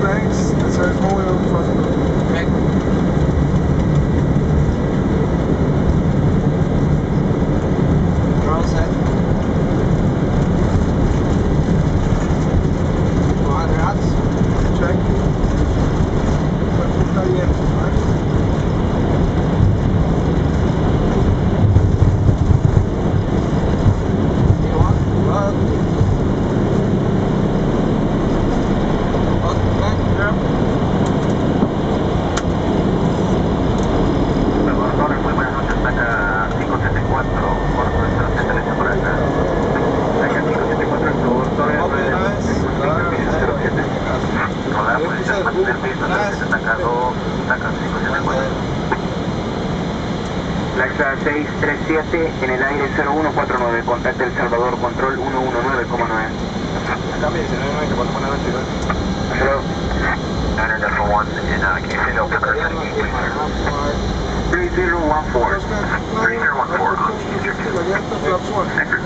Thanks. Eso es muy fácil. All set. Check. Está bien, right? Salvador, muy buenas noches, saca 574, corto de 07, listo por acá. Saca 574 en tu torre de 07. Rodar posición, mantener piso, 07, saca 2, saca 574. Laxa 637 en el aire 0149, contacta El Salvador, control 119,9. Cambio 19, que ponemos una noche. Hello. Niner Delta 1 in Casey Delta Crescent, please, sir. 3014. 3014 on Eastern 2. Flaps 1. Sector